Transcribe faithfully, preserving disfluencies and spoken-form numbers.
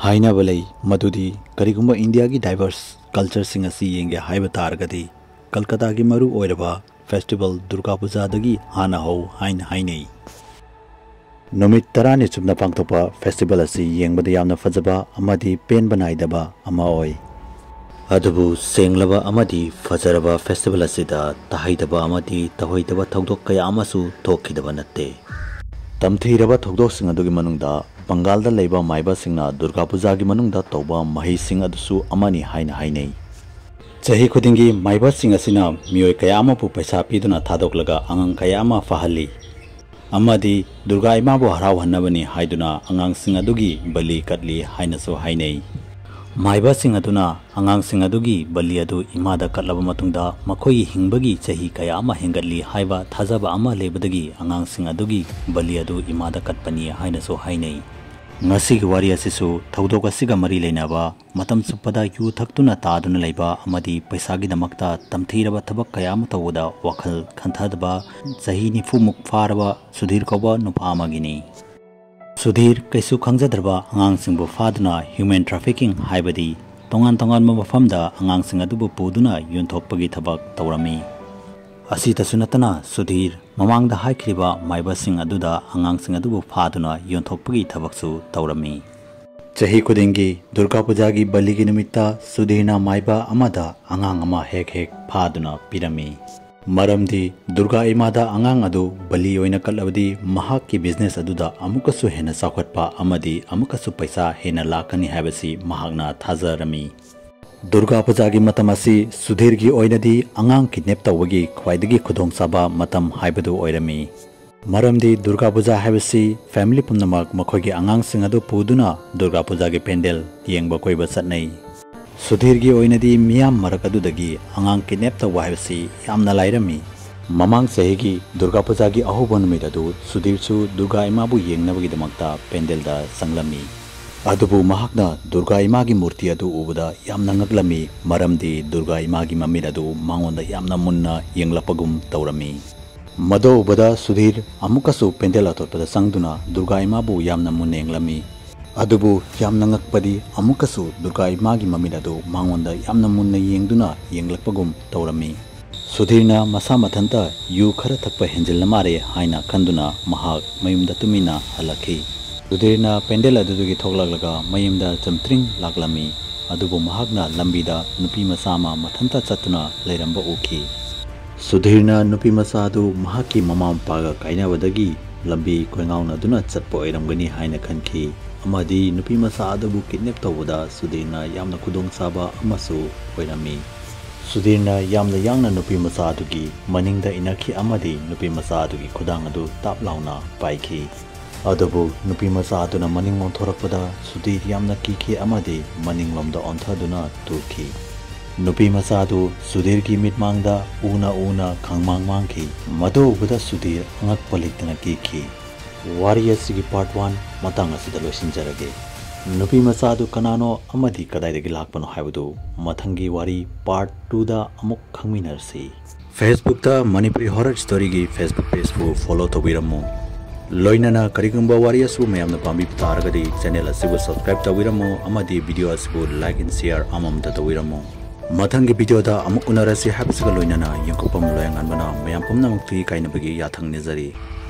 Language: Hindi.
हाइना बलई मधुदी करिगुम्बा इंडिया की डाइवर्स कल्चर सिंग असी येंगे हाइबा तारगदी कलकत्ता की मरु ओइरबा फेस्टिवल दुर्गा पूजा दगी हाना हो हाइन हाइनै नुमित तरानि चुबना पांगथोपा फेस्टिवल असी येंगबदा यामना फजबा अमदी पेनबा नाइदबा अमा ओइ अदुबु सेंगलबा अमदी फजरबा फेस्टिवल असीदा तहाइदबा अमदी तहोइदबा थौदोक कया अमसु थोखिदबा नत्ते तमथीरबा थौदोकसिंग अदुगी मनुंगदा बंगाल लेबा माइबा सिंगना दुर्गा पूजा की मनुंगदा तौबा मही सिंग अदुसु अमनी हाइना हाइनै चही खुदिंगी माइबा सिंग असिना मियोय कया अमपु पैसा पीदुना थादोकलगा अंगांग कया अमा फाहली अमदी दुर्गा इमाबु हराव हन्नबनी हाइदुना अंगांग सिंग अदुगी बलि कटली हाइनसु हाइनै माइबा सिंग अदुना अंगांग सिंग अदुगी बलि अदु इमादा कटलब मतुंगदा मखोई हिंगबगी चही कया अमा हेंगतली हाइबा थाजबा अमा लेबदगी अंगांग सिंग अदुगी बलि अदु इमादा कटपनी हाइनसु हाइनै ngasi wari asisu thaudok asiga mari leinaba matam suppada yu thaktunna taaduna leiba amadi paisa gi damakta tamthiraba thabak kayam tawda wakhal khanthadba sahi nifu muk faraba sudhir koba nupama gini sudhir kaisu khangjadraba angang singbu faduna human trafficking haibadi tongan tongan ma mafamda angang sing adubu puduna yunthokpagi thabak tawrami asi tasunatana sudhir mamangda haikriba maiba sing aduda angang sing adubu phaduna yonthokpagi thabaksu tawrami chahi kudingi durga puja gi bali gi nimitta sudhirna maiba amada angang ama hek hek phaduna pirami maramdi durga imada angang adu bali oina kalabdi mahak ki business aduda amukasu hena sakhatpa amadi amukasu paisa hena lakani habasi mahakna thajarami Durga Puja की मतम असी सुधीर की ओइनदी अंगांग किडनैप तवगी ख्वाइदगी खुदोंग साबा मतम हाइबदु ओइरमी मरमदी दुर्गा पूजा हाइबसी फैमिली पुनमक मखोगी अंगांग सिंग अदु पुदुना दुर्गा पूजा की पेंडल येंगबा कोइबा चटनै सुधीर की ओइनदी मियाम मरक अदुदगी अंगांग किडनैप तव हाइबसी यामना लाइरमी ममांग सही की दुर्गा पूजा की अहोबन नुमित अदु सुधीरसु दुर्गा इमाबु येंगनबगी दमकता पेंडल दा संगलमी अदुबु महकना दुर्गा इमा की मूर्ति अदु उबदा यामना ngakलमी मरमदी दुर्गा इमा की ममिर अदु मांगोंदा यामना मुन्ना येंगलपगुम तौरमी मदो उबदा सुधीर अमुकसु पेंडल अतोपदा संगदुना दुर्गा इमाबु यामना मुन्ना येंगलमी अदुबु यामना ngakपदी अमुकसु दुर्गा इमा की ममिर अदु मांगोंदा यामना मुन्ना येंगदुना येंगलपगुम तौरमी सुधीरना मसा मथंता यु खरा थक्पा हेंजलना मारे हाइना खंदुना महाक मयुमदा तुमिना हलखी सुधीरना पेंडल अदुगी थोगलागलगा मयमदा चमत्रिंग लागलमी अदुबु महागना लंबीदा नुपी मसामा मथंता चतुना लेरंबा उखी सुधीरना नुपी मसादु महाकी ममाम पागा काइनाबदगी लंबी कोंगाउना दुना चतपो ओइरमगनी हाइना खनखी अमदी नुपी मसा अदुबु किडनैप तवदा सुधीरना यामना खुदोंग साबा अमसु ओइरमी सुधीरना यामना यांगना नुपी मसा अदुगी मनिंगदा इनाखी अमदी नुपी मसा अदुगी खुदांग अदु ताप लाउना पाइखी अदबु नुपी मसा अदुना मनिंग मोंथोरकपदा सुधीर यामना कीखी अमदी मनिंग लोमदा ओंथादुना तुखी नुपी मसा अदु सुधीर की मिटमांगदा उना उना खंगमांग मांगखी मदो उबदा सुधीर अंगक पलितना कीखी वारियसगी पार्ट वन मतंग असिदा लोइसिनजरगे नुपी मसा अदु कनानो अमदी कदाइदगी लाकपनो हाइबदु मथंगी वारी पार्ट टू दा अमुक खंगमिनरसी फेसबुक दा मणिपुरी हॉरर स्टोरी की फेसबुक पेज को फॉलो तोबिरमु लोइनना करिगुम्बा वारियसु मयामना पांबि तारगदी चैनल असिबु सब्सक्राइब तविरमो अमदी वीडियो असिबु लाइक एंड शेयर अममदा तविरमो मथंगी वीडियो दा अमुक उनरसी हाबसगा लोइनना यंकोपम लोयंगनबना मयाम पुमनमुक्ति काइनबगी याथंग नेजरी।